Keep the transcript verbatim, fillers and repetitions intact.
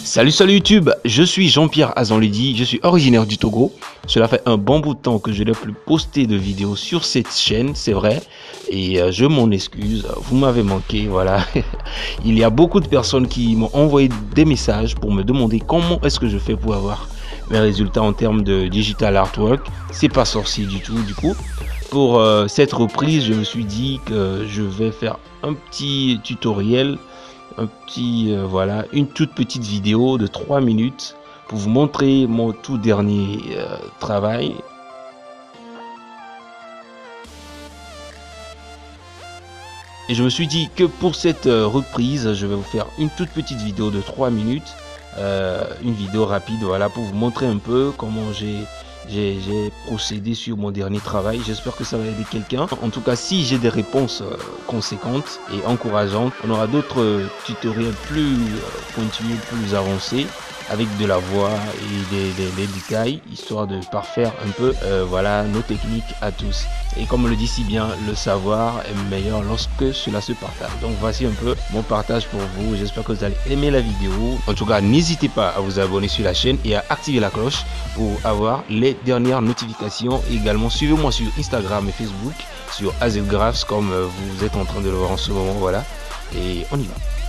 Salut salut YouTube, je suis Jean-Pierre Azanledi, je suis originaire du Togo. Cela fait un bon bout de temps que je n'ai plus posté de vidéos sur cette chaîne, c'est vrai. Et euh, je m'en excuse, vous m'avez manqué, voilà. Il y a beaucoup de personnes qui m'ont envoyé des messages pour me demander comment est-ce que je fais pour avoir mes résultats en termes de digital artwork. C'est pas sorcier du tout du coup. Pour euh, cette reprise, je me suis dit que je vais faire un petit tutoriel. Un petit euh, voilà, une toute petite vidéo de trois minutes pour vous montrer mon tout dernier euh, travail. Et je me suis dit que pour cette euh, reprise, je vais vous faire une toute petite vidéo de trois minutes, euh, une vidéo rapide, voilà, pour vous montrer un peu comment j'ai j'ai procédé sur mon dernier travail. J'espère que ça va aider quelqu'un. En tout cas, si j'ai des réponses euh, conséquentes et encourageantes, on aura d'autres euh, tutoriels plus euh, pointus, plus avancés, avec de la voix et des, des, des détails, histoire de parfaire un peu euh, voilà, nos techniques à tous. Et comme on le dit si bien, le savoir est meilleur lorsque cela se partage. Donc voici un peu mon partage pour vous. J'espère que vous allez aimer la vidéo. En tout cas, n'hésitez pas à vous abonner sur la chaîne et à activer la cloche pour avoir les dernières notifications. Et également, suivez-moi sur Instagram et Facebook, sur AZGraphs, comme vous êtes en train de le voir en ce moment. Voilà. Et on y va.